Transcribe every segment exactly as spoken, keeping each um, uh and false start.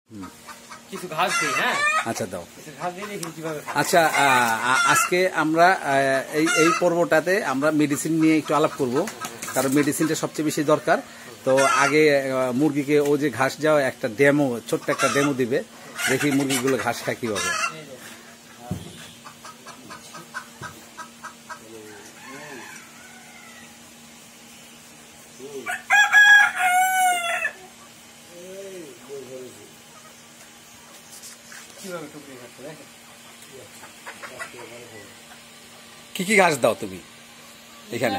কিছু ঘাস দিই। হ্যাঁ আচ্ছা দাও। ঘাস দিয়ে দেখি কিভাবে। আচ্ছা আজকে আমরা এই এই পর্বটাতে আমরা মেডিসিন নিয়ে একটু আলাপ করব, কারণ মেডিসিনটা সবচেয়ে বেশি দরকার। তো আগে মুরগিকে ও যে ঘাস যাওয়া একটা ডেমো, ছোট্ট একটা ডেমো দিবে, দেখি মুরগিগুলো ঘাস খায় কিভাবে। কি কি ঘাস দাও তুমি এখানে?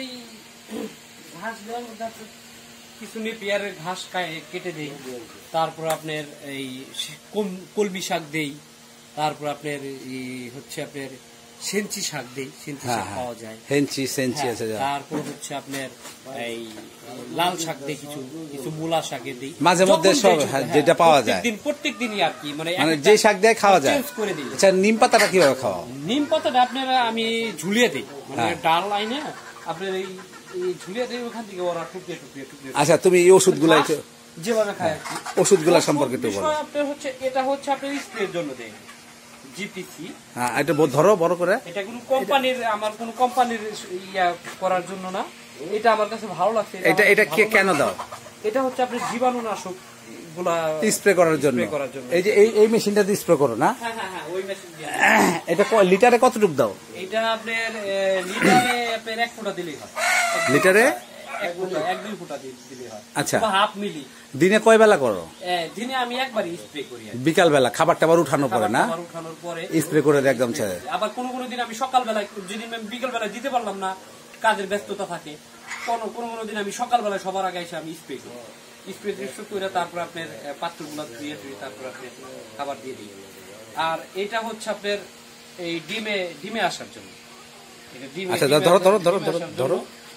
ঘাস দেওয়ার মধ্যে কিছু নেপিয়ারের ঘাস কেটে দেই, তারপর আপনার এই কলমি শাক দেই, তারপর আপনার হচ্ছে আপনার সেঞ্চি শাক দেই, সেঞ্চি শাক পাওয়া যায়, হেঞ্চি সেঞ্চি আছে। তারপর হচ্ছে আপনার এই লাল শাক দেই, কিছু কিছু মূলা শাকে দেই, মাঝে মধ্যে সব যেটা পাওয়া যায় দিন প্রত্যেক দিনই আর কি, মানে মানে যে শাক দেয় খাওয়া যায় করে দিই। আচ্ছা নিম পাতাটা কিভাবে খাওয়া? নিম পাতাটা আপনারা আমি ঝুলিয়ে দিই, মানে ডাল লাইনে আপনার এই ঝুলিয়ে দিই, ওখান থেকে ওরা টুকরে টুকরে টুকরে। আচ্ছা তুমি এই ওষুধগুলো যেভাবে খায় আর কি, ওষুধগুলো সম্পর্কে একটু বলো। আপনার হচ্ছে এটা হচ্ছে আপনার স্প্রের জন্য দেয় জিপিসি। হ্যাঁ এটা ধরো বড় করে। এটা কোনো কোম্পানির, আমার কোনো কোম্পানির ইয়া করার জন্য না, এটা আমার কাছে ভালো লাগছে। এটা এটা কেন দাও? এটা হচ্ছে আপনার জীবাণুনাশক গুলা স্প্রে করার জন্য। এই যে এই এই মেশিনটা দিয়ে স্প্রে করো না? হ্যাঁ হ্যাঁ হ্যাঁ ওই মেশিন দিয়ে। এটা লিটারে কতটুকু দাও? এটা আপনার লিটারে আপনার এক ফোঁটা দিলেই হয়। লিটারে এক ফোঁটা, এক দুই ফোঁটা দিলেই হয়। আচ্ছা হাফ মিলি। দিনে কয় বেলা করো? দিনে আমি একবারই স্প্রে করি। বিকাল বেলা খাবার টাবার উঠানোর পরে না? উঠানোর পরে স্প্রে করে দেয় একদম ছেড়ে। আবার কোন কোন দিন আমি সকাল বেলায়, যেদিন আমি বিকাল বেলায় দিতে পারলাম না, কাজের ব্যস্ততা থাকে, কোন কোন কোন দিন আমি সকাল বেলায় সবার আগে এসে আমি স্প্রে করি। স্প্রে স্প্রে করে তারপর আপনার পাত্রগুলো ধুয়ে ধুয়ে তারপর আপনি খাবার দিয়ে দিই। আর এটা হচ্ছে আপনার এই ডিমে ডিমে আসার জন্য। আচ্ছা ধরো ধরো ধরো ধরো ধরো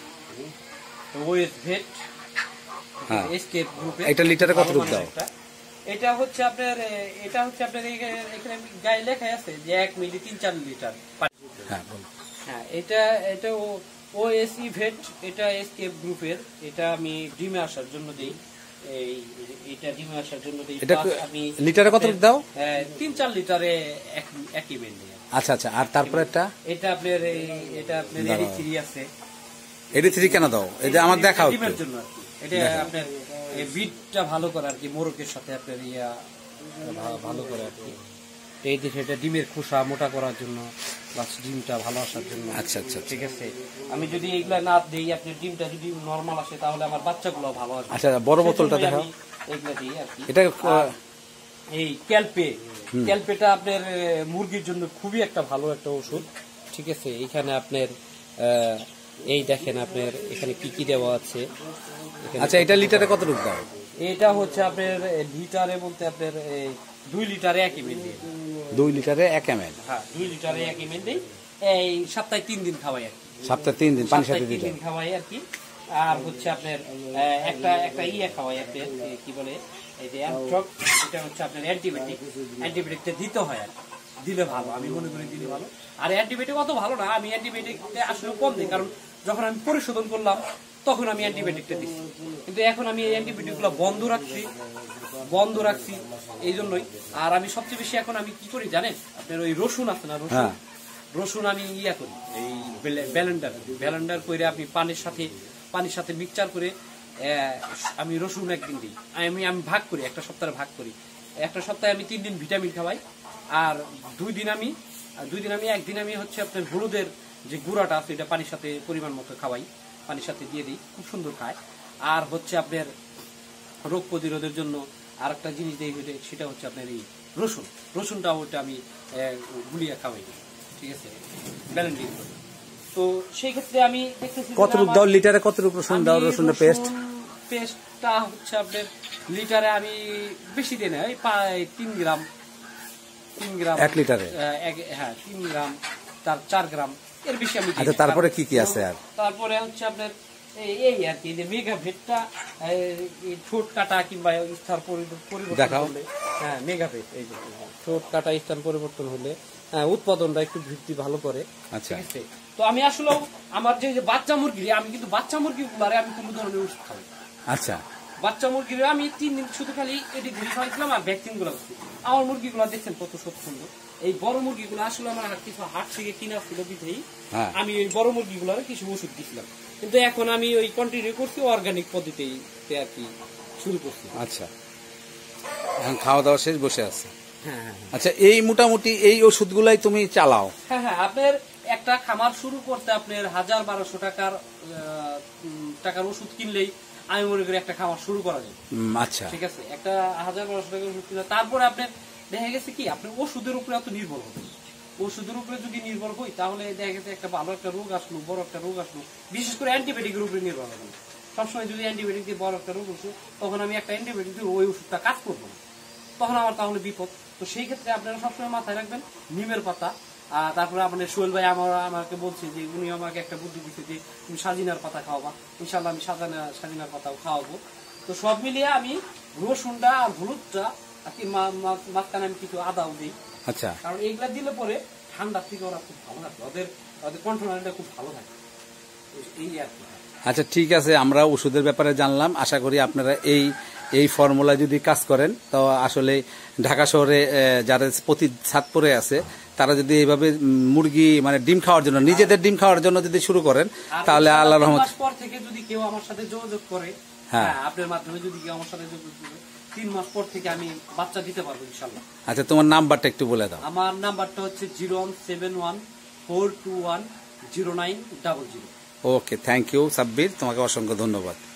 ওএস ভেট এসকেপ গ্রুপে। এটা লিটারে কত রূপ দাও? এটা হচ্ছে আপনার এটা হচ্ছে আপনার এখানে গায়ে লেখা আছে যে এক মিলি তিন চার লিটার। হ্যাঁ বলো। হ্যাঁ এটা এটা ওএসই ভেট, এটা এসকেপ গ্রুপের। এটা আমি ডিমে আসার জন্য দেই। এই এটা ডিমে আসার জন্য দেই। এটা আমি লিটারে কত রূপ দাও? তিন চার লিটারে এক এক ইমেল দিই। আচ্ছা আচ্ছা আর তারপর এটা এটা আপনার এটা আপনার এডি থ্রি আছে। এডি থ্রি কেন দাও? এটা আমার দেখাও ডিমের জন্য আর কি। এটা আপনার এই বিটটা ভালো করে আর কি, মোরকের সাথে আপনার ইয়া ভালো করে আর কি। এই যে সেটা ডিমের খোসা মোটা করার জন্য, প্লাস ডিমটা ভালো আসার জন্য। আচ্ছা আচ্ছা ঠিক আছে। আমি যদি এইগুলা না দেই, আপনি ডিমটা যদি নরমাল আসে তাহলে আমার বাচ্চাগুলো ভালো আসবে। আচ্ছা বড় বোতলটা দেখাও। এইগুলা দিই আর কি। এটা এই ক্যালপে, ক্যালপেটা আপনার মুরগির জন্য খুবই একটা ভালো একটা ওষুধ। ঠিক আছে। এখানে আপনার এই দেখেন আপনার এখানে কি কি দেওয়া আছে। আচ্ছা এটা লিটারে কত রূপ দাও? এটা হচ্ছে আপনার লিটারে বলতে আপনার দুই লিটারে এক এমএল দিই। দুই লিটারে এক এমএল? হ্যাঁ দুই লিটারে এক এমএল দিই। এই সপ্তাহে তিন দিন খাওয়াই আর কি। সপ্তাহে তিন দিন পানির সাথে দিন খাওয়াই আর কি। আর হচ্ছে আপনার একটা একটা ইয়ে খাওয়াই আপনার কি বলে এই যে অ্যান্ট্রক, এটা হচ্ছে আপনার অ্যান্টিবায়োটিক। অ্যান্টিবায়োটিকটা দিতে হয় আর দিলে ভালো, আমি মনে করি দিলে ভালো। আর অ্যান্টিবায়োটিক অত ভালো না, আমি অ্যান্টিবায়োটিক আসলে কম দিই, কারণ যখন আমি পরিশোধন করলাম তখন আমি অ্যান্টিবায়োটিকটা দিচ্ছি। কিন্তু এখন আমি এই অ্যান্টিবায়োটিকগুলো বন্ধ রাখছি বন্ধ রাখছি এই জন্যই। আর আমি সবচেয়ে বেশি এখন আমি কি করি জানেন, আপনার ওই রসুন আছে না, রসুন রসুন আমি ইয়া করি, এই ব্লেন্ডার ব্লেন্ডার করে আপনি পানির সাথে পানির সাথে মিক্সচার করে আমি রসুন একদিন দিই। আমি আমি ভাগ করি, একটা সপ্তাহে ভাগ করি। একটা সপ্তাহে আমি তিন দিন ভিটামিন খাওয়াই, আর দুই দিন আমি দুই দিন আমি একদিন আমি হচ্ছে আপনার হলুদের যে গুঁড়াটা আছে এটা পানির সাথে পরিমাণ মতো খাওয়াই, পানির সাথে দিয়ে দিই, খুব সুন্দর খায়। আর হচ্ছে আপনার রোগ প্রতিরোধের জন্য আর একটা জিনিস দিই, সেটা হচ্ছে আপনার এই রসুন। রসুনটা ওটা আমি গুলিয়ে খাওয়াই। ঠিক আছে, ব্যালেন্ডিং করি। তো সেই ক্ষেত্রে আমি দেখতেছি কত রূপ দাও লিটারে? কত রূপ রসুন দাও? রসুনের পেস্ট পেস্টটা হচ্ছে আপনার লিটারে আমি বেশি দিই না, এই প্রায় তিন গ্রাম তিন গ্রাম এক লিটারে। হ্যাঁ তিন গ্রাম, তার চার গ্রাম, এর বেশি আমি। আচ্ছা তারপরে কি কি আছে? আর তারপরে হচ্ছে আপনার এই আর কি যে মেগা ভেটটা ঠোঁট কাটা কিংবা স্থান পরিবর্তন হলে, হ্যাঁ মেগা ভেট এই যে ঠোঁট কাটা স্থান পরিবর্তন হলে হ্যাঁ উৎপাদনটা একটু বৃদ্ধি ভালো করে। আচ্ছা ঠিক আছে। তো আমি আসলে আমার যে বাচ্চা মুরগি, আমি কিন্তু বাচ্চা মুরগি গুলারে আমি কোনো ধরনের ওষুধ খাই। আচ্ছা বাচ্চা মুরগির আমি তিন দিন শুধু খালি এটি ঘুরে খাওয়াইছিলাম আর ভ্যাকসিন গুলো করছি। আমার মুরগিগুলো দেখছেন কত সব সুন্দর। এই বড় মুরগিগুলো আসলে আমার কিছু হাট থেকে কিনা ছিল বিধেই আমি ওই বড় মুরগিগুলোর কিছু ওষুধ দিছিলাম, কিন্তু এখন আমি ওই কন্টিনিউ করছি অর্গানিক পদ্ধতিতে আর কি শুরু করছি। আচ্ছা, এখন খাওয়া দাওয়া শেষ, বসে আছে। আচ্ছা, এই মোটামুটি এই ওষুধগুলাই তুমি চালাও? হ্যাঁ হ্যাঁ, আপনার একটা খামার শুরু করতে আপনার হাজার বারোশো টাকার টাকার ওষুধ কিনলেই আমি মনে করি একটা খামার শুরু করা যায়। আচ্ছা, ঠিক আছে, একটা হাজার বারোশো টাকার ওষুধ কিনলে তারপরে আপনার দেখা গেছে কি আপনি ওষুধের উপরে এত নির্ভর হবে। ওষুধের উপরে যদি নির্ভর হই তাহলে দেখা গেছে একটা ভালো একটা রোগ আসলো, বড় একটা রোগ আসলো, বিশেষ করে অ্যান্টিবায়োটিকের উপরে নির্ভর হবে। সবসময় যদি অ্যান্টিবায়োটিক দিয়ে বড় একটা রোগ আসলো তখন আমি একটা অ্যান্টিবায়োটিক দিয়ে ওই ওষুধটা কাজ করবো না, তখন আমার তাহলে বিপদ। তো সেই ক্ষেত্রে আপনারা সবসময় মাথায় রাখবেন নিমের পাতা। আর তারপরে আপনার সোহেল ভাই আমার আমাকে বলছে যে উনি আমাকে একটা বুদ্ধি দিচ্ছে যে তুমি সাজিনার পাতা খাওয়াবা, ইনশাল্লাহ আমি সাজানা সাজিনার পাতাও খাওয়াবো। তো সব মিলিয়ে আমি রসুনটা আর হলুদটা আর কি মাঝখানে আমি কিছু আদাও দিই। আচ্ছা, কারণ এইগুলা দিলে পরে ঠান্ডার থেকে ওরা খুব ভালো থাকে, ওদের ওদের কন্ট্রোলটা খুব ভালো থাকে এই আর কি। আচ্ছা, ঠিক আছে, আমরা ওষুধের ব্যাপারে জানলাম। আশা করি আপনারা এই এই ফর্মুলা যদি কাজ করেন তো আসলে ঢাকা শহরে যারা প্রতি ছাদ পরে আছে তারা যদি এইভাবে মুরগি মানে ডিম খাওয়ার জন্য, নিজেদের ডিম খাওয়ার জন্য যদি শুরু করেন তাহলে আল্লাহর রহমত পর থেকে যদি কেউ আমার সাথে যোগাযোগ করে, হ্যাঁ আপনার মাধ্যমে যদি কেউ আমার সাথে যোগাযোগ করে তিন মাস পর থেকে আমি বাচ্চা দিতে পারবো ইনশাল্লাহ। আচ্ছা, তোমার নাম্বারটা একটু বলে দাও। আমার নাম্বারটা হচ্ছে zero one seven one four two one zero nine double zero. Okay, thank you Sabbir, তোমাকে অসংখ্য ধন্যবাদ।